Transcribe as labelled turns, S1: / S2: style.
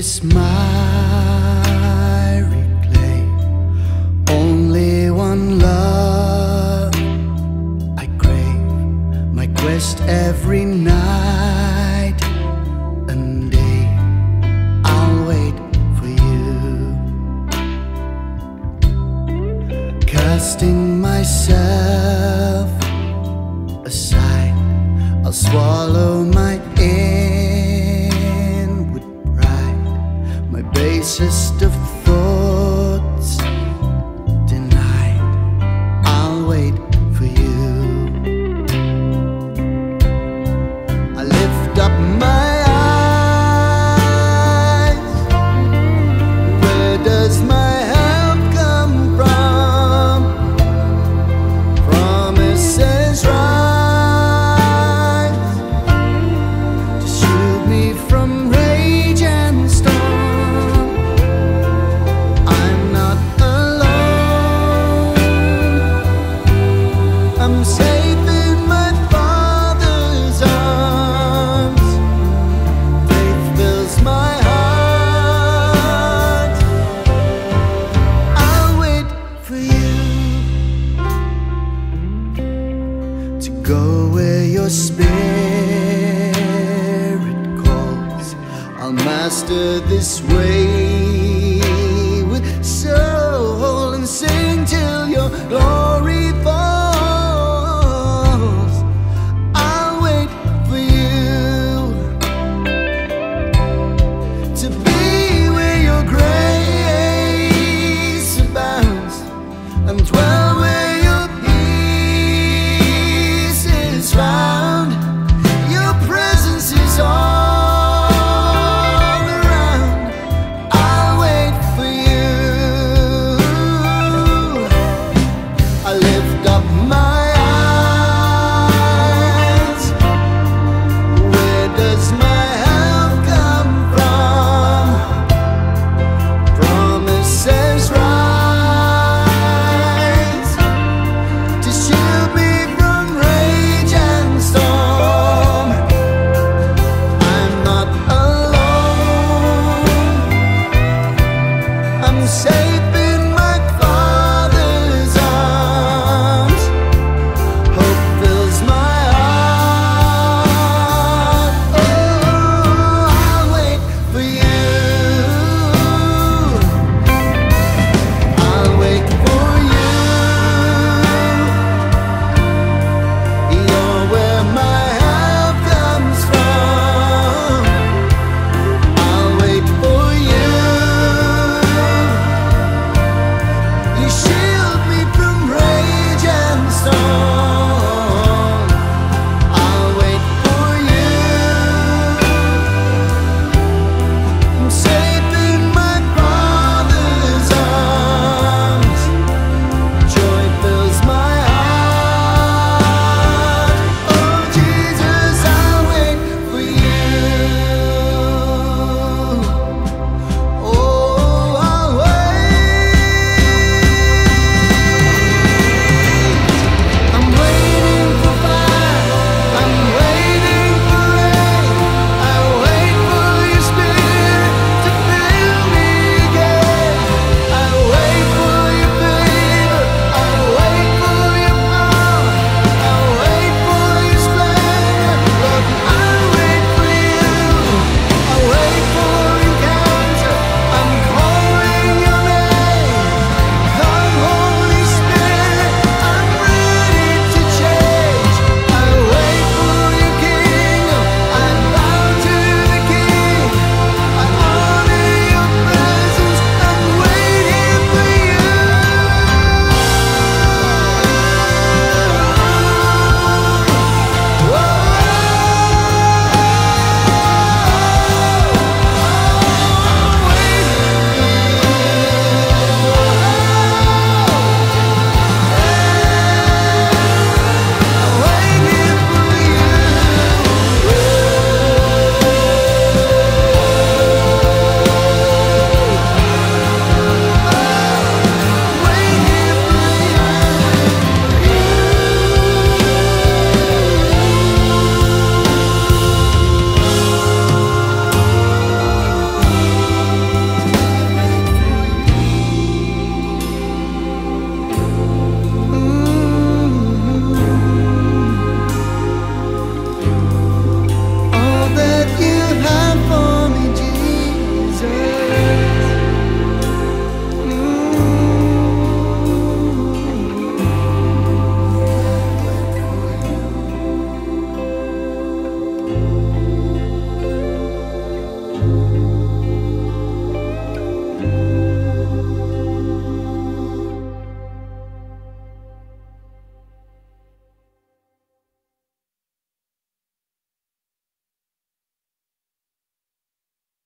S1: this miry clay, only one love I crave, my quest every night and day. I'll wait for you, casting myself aside, I'll swallow my inward pride, my basest of thoughts denied. I'll wait for you. I lift up my eyes, where does my help come from? Promises rise to shield me from rage and storm. I'm not alone, I'm safe in my Father's arms. Faith fills my heart. I'll wait for you to go where your spirit calls. I'll master this wayward soul and sing till your glory falls. I'll wait for you to be where your grace abounds and dwell